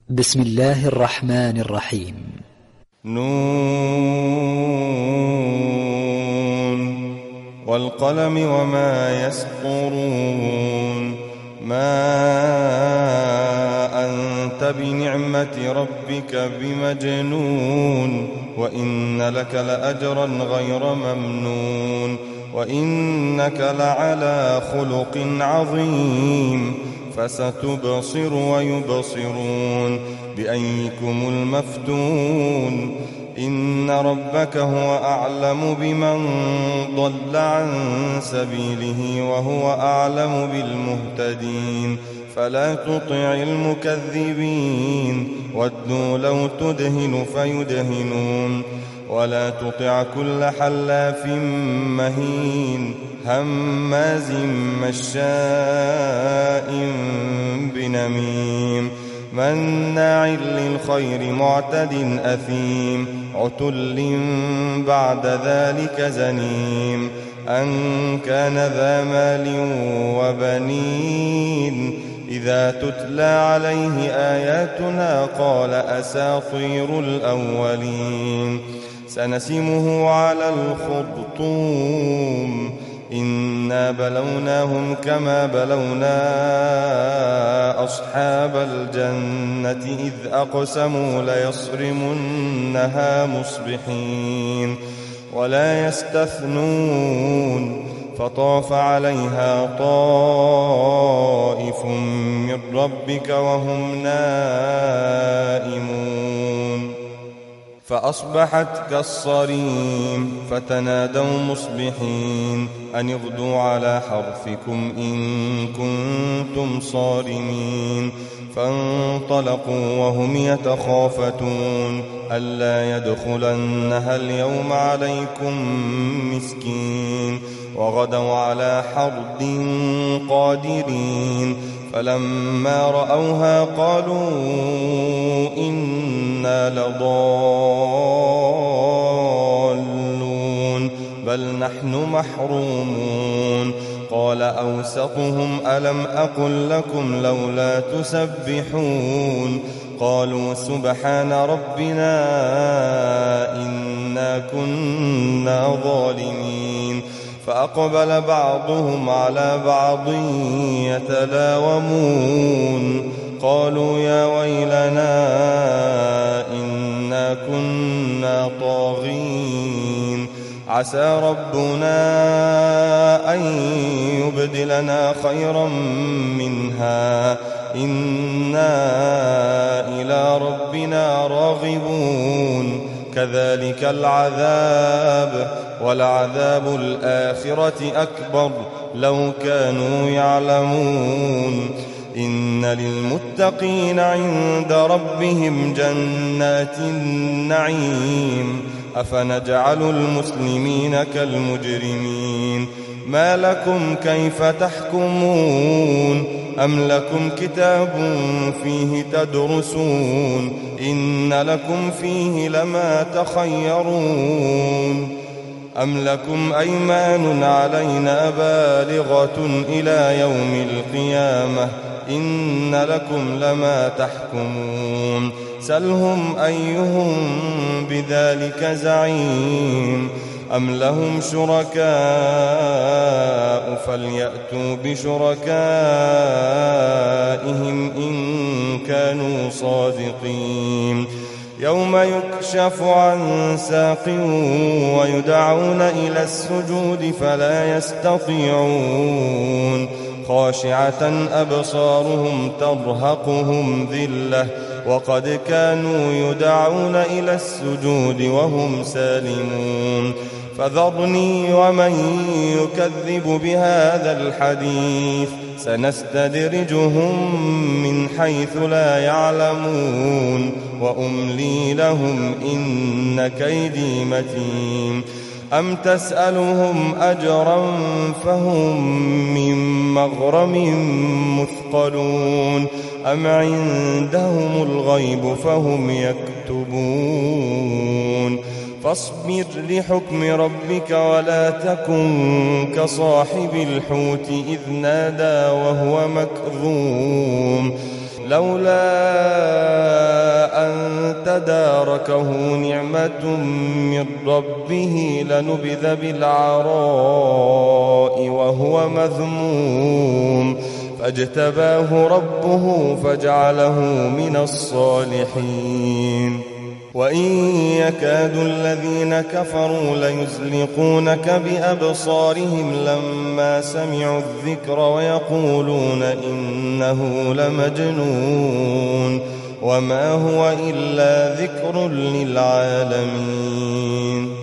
بسم الله الرحمن الرحيم. نون والقلم وما يسطرون. ما أنت بنعمة ربك بمجنون، وإن لك لأجرا غير ممنون، وإنك لعلى خلق عظيم. فستبصر ويبصرون بأيكم المفتون. إن ربك هو أعلم بمن ضل عن سبيله وهو أعلم بالمهتدين. فلا تطع المكذبين، ودوا لو تدهن فيدهنون. ولا تطع كل حلاف مهين، هماز مشاء بنميم، مناع للخير معتد أثيم، عتل بعد ذلك زنيم. أن كان ذا مال وبنين، إذا تتلى عليه آياتنا قال أساطير الأولين. سنسمه على الخرطوم. إنا بلوناهم كما بلونا أصحاب الجنة إذ أقسموا ليصرمنها مصبحين، ولا يستثنون. فطاف عليها طائف من ربك وهم نائمون، فأصبحت كالصريم. فتنادوا مصبحين أن اغدوا على حرثكم إن كنتم صارمين. فانطلقوا وهم يتخافتون ألا يدخلنها اليوم عليكم مسكين. وغدوا على حرد قادرين. فلما رأوها قالوا إنا لضالون بل نحن محرومون. قال أوسطهم ألم أقل لكم لولا تسبحون. قالوا سبحان ربنا إنا كنا ظالمين. فأقبل بعضهم على بعض يتلاومون. قالوا يا ويلنا إنا كنا طاغين. عسى ربنا أن يبدلنا خيرا منها إنا إلى ربنا راغبون. كذلك العذاب، ولعذاب الآخرة أكبر لو كانوا يعلمون. إن للمتقين عند ربهم جنات النعيم. أفنجعل المسلمين كالمجرمين؟ ما لكم كيف تحكمون؟ أم لكم كتاب فيه تدرسون؟ إن لكم فيه لما تخيرون. أم لكم أيمان علينا بالغة إلى يوم القيامة؟ إن لكم لما تحكمون. سلهم أيهم بذلك زعيم. أم لهم شركاء فليأتوا بشركائهم إن كانوا صادقين. يوم يكشف عن ساق ويدعون إلى السجود فلا يستطيعون. خاشعة أبصارهم ترهقهم ذلة وقد كانوا يدعون إلى السجود وهم سالمون. فذرني ومن يكذب بهذا الحديث سنستدرجهم من حيث لا يعلمون وأملي لهم إن كيدي متين. أم تسألهم أجرا فهم من مغرم مثقلون أم عندهم الغيب فهم يكتبون. فاصبر لحكم ربك ولا تكن كصاحب الحوت إذ نادى وهو مكظوم لولا تداركه نعمة من ربه لنبذ بالعراء وهو مذموم فاجتباه ربه فجعله من الصالحين وإن يكاد الذين كفروا ليزلقونك بأبصارهم لما سمعوا الذكر ويقولون إنه لمجنون وما هو إلا ذكر للعالمين